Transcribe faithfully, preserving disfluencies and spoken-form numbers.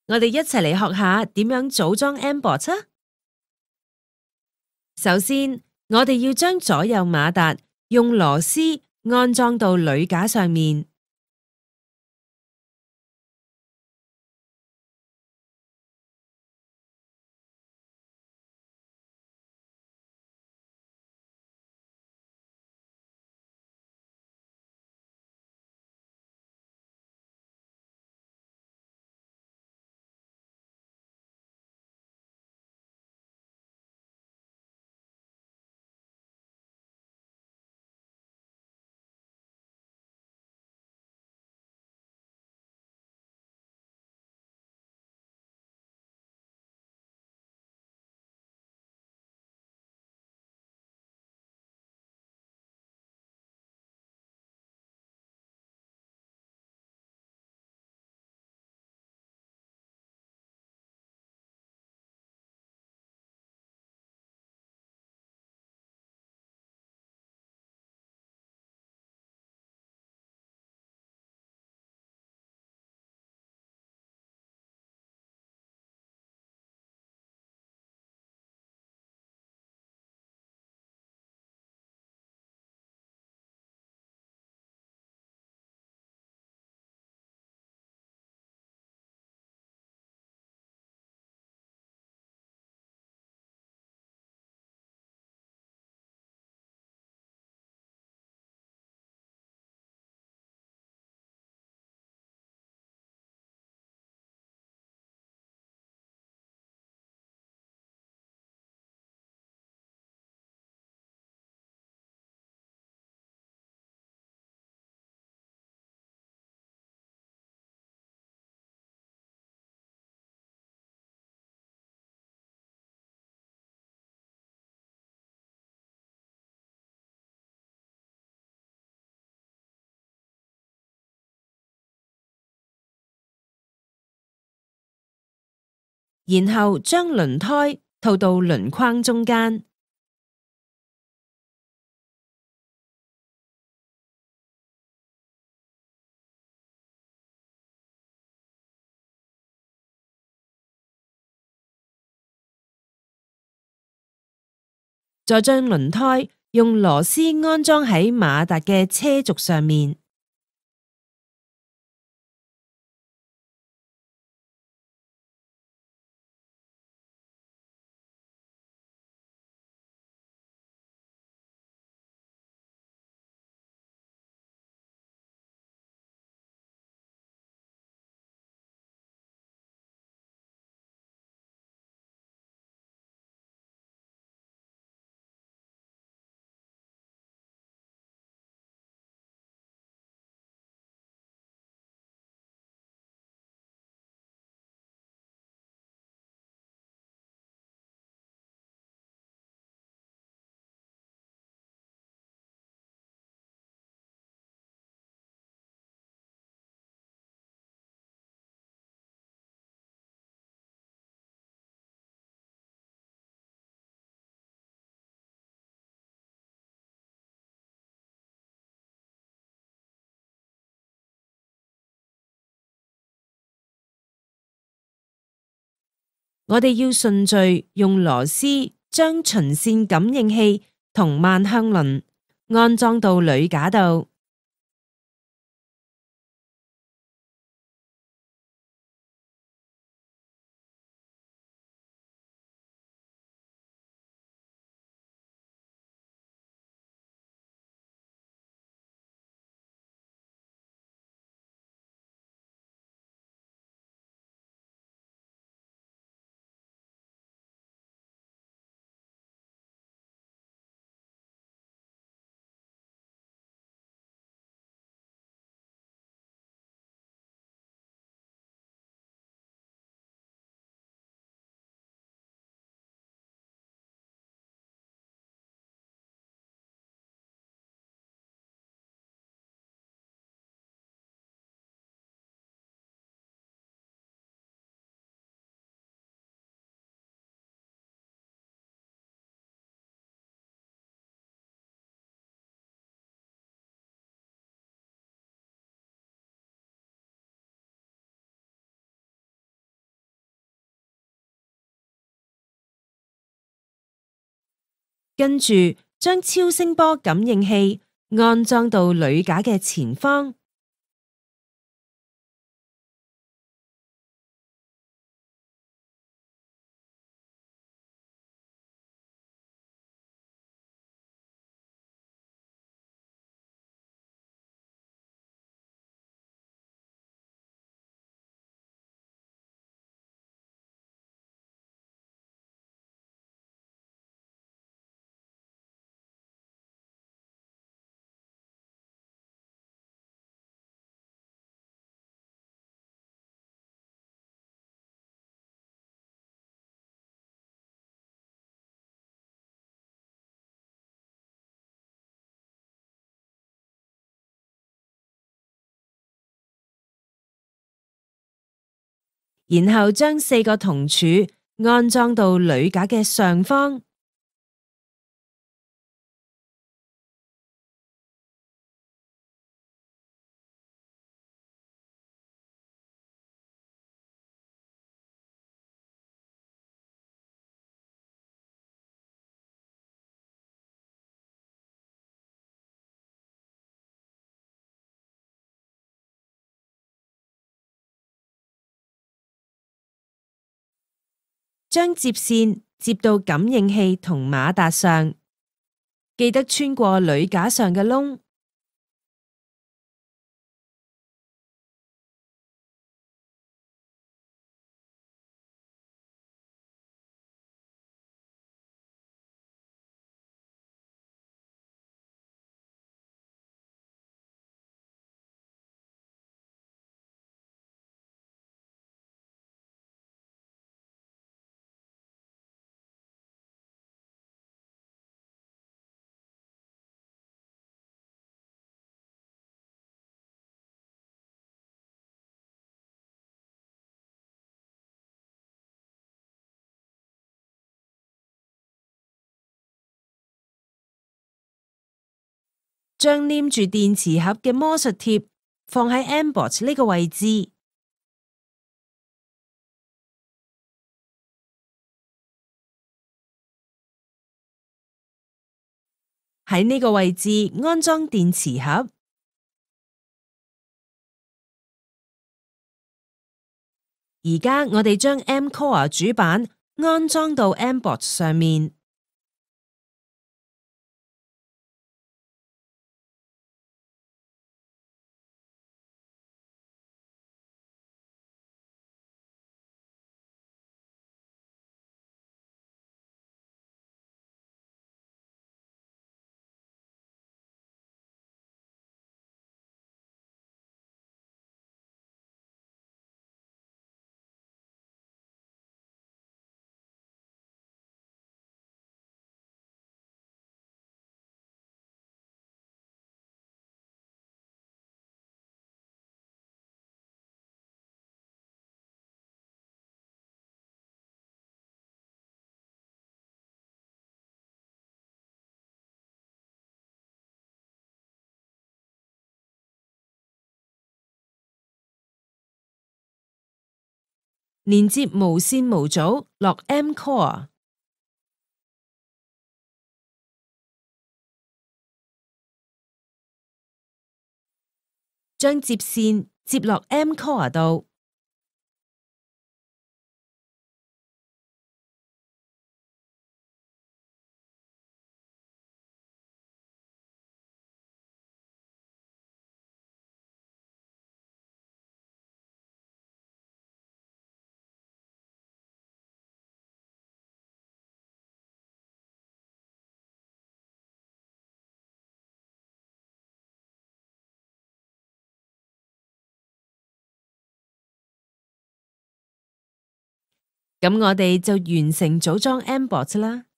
我哋一齊嚟學下點樣組裝 M board 啊！首先，我哋要將左右馬達用螺絲安裝到鋁架上面，然後將輪胎套到輪框中間，再將輪胎用螺絲安裝喺馬達嘅車軸上面。我哋要順序用螺絲將循線感應器同萬向輪安裝到鋁架度。 跟住將超聲波感應器安裝到鋁架嘅前方。然後將四個銅柱安裝到鋁架嘅上方。將接線接到感應器同馬達上，記得穿過鋁架上嘅窿。將黏住電池盒嘅魔術貼放喺 M board 呢個位置。喺呢個位置安裝電池盒。而家我哋將 M Core 主板安裝到 M board 上面。連接無線模組落 M Core， 將接線接落 M Core 度。咁我哋就完成組裝 M board 啦。